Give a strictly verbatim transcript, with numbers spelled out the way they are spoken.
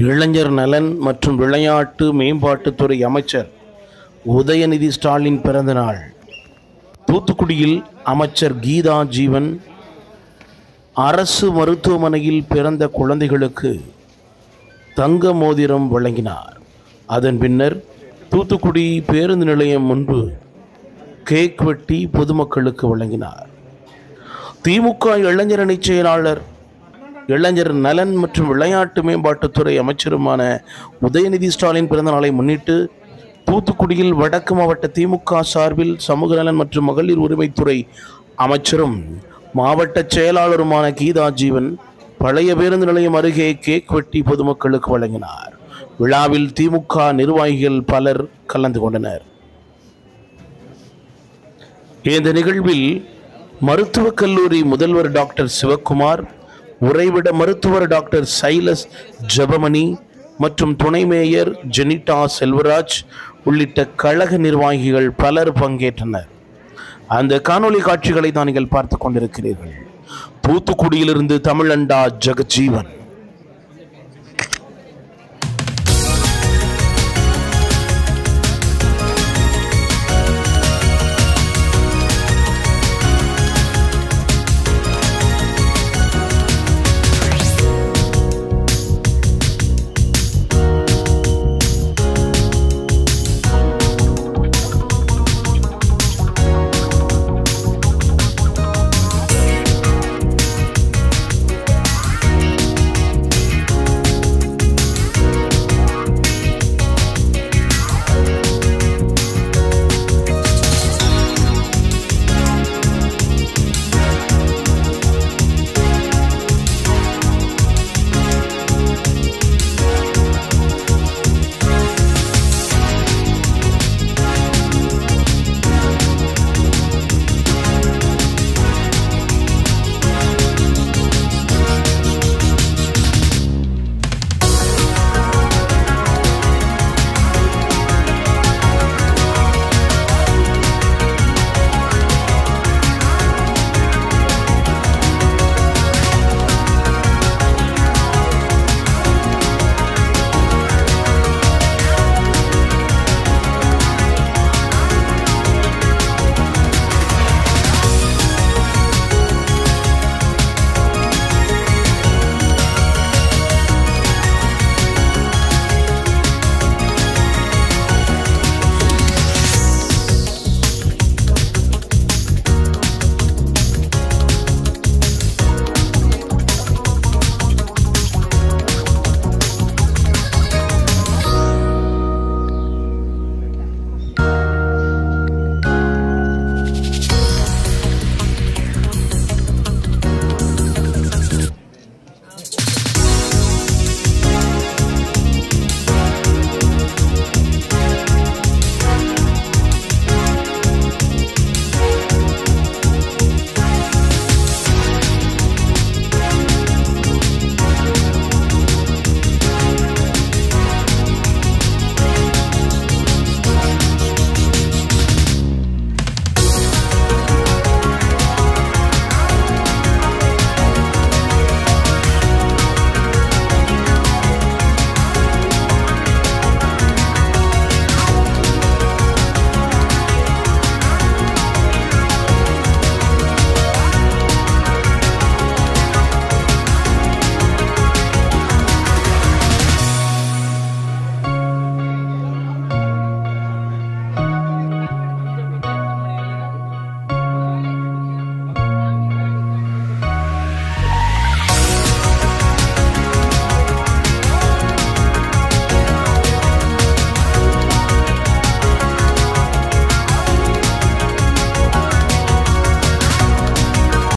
இளைஞர் நலன் மற்றும் விளையாட்டு மேம்பாட்டுத்துறை அமைச்சர் உதயநிதி ஸ்டாலின் பிறந்த நாள். தூத்துக்குடியில் அமைச்சர் கீதா ஜீவன் அரசு மருத்துவமனையில் பிறந்த குழந்தைகளுக்கு தங்க மோதிரம் வழங்கினார். அதன் பின்னர் தூத்துக்குடி பேருந்து நிலையம் முன்பு கேக் வெட்டி பொதுமக்களுக்கு வழங்கினார். திமுக இளைஞரணி செயலாளர், இளைஞர் நலன் மற்றும் விளையாட்டு மேம்பாட்டுத்துறை அமைச்சருமான உதயநிதி ஸ்டாலின் பிறந்த நாளை முன்னிட்டு தூத்துக்குடியில் வடக்கு மாவட்ட திமுக சார்பில் சமூக நலன் மற்றும் மகளிர் உரிமைத்துறை அமைச்சரும் மாவட்ட செயலாளருமான கீதா ஜீவன் பழைய பேருந்து நிலையம் அருகே கேக் வெட்டி பொதுமக்களுக்கு வழங்கினார். விழாவில் திமுக நிர்வாகிகள் பலர் கலந்து கொண்டனர். இந்த நிகழ்வில் மருத்துவக் கல்லூரி முதல்வர் டாக்டர் சிவக்குமார், உறைவிட மருத்துவர் டாக்டர் சைலஸ் ஜெபமணி மற்றும் துணை மேயர் ஜெனிட்டா செல்வராஜ் உள்ளிட்ட கழக நிர்வாகிகள் பலர் பங்கேற்றனர். அந்த காணொளி காட்சிகளை தான் நீங்கள் பார்த்து கொண்டிருக்கிறீர்கள். தூத்துக்குடியிலிருந்து தமிழண்டா ஜெகஜீவன்.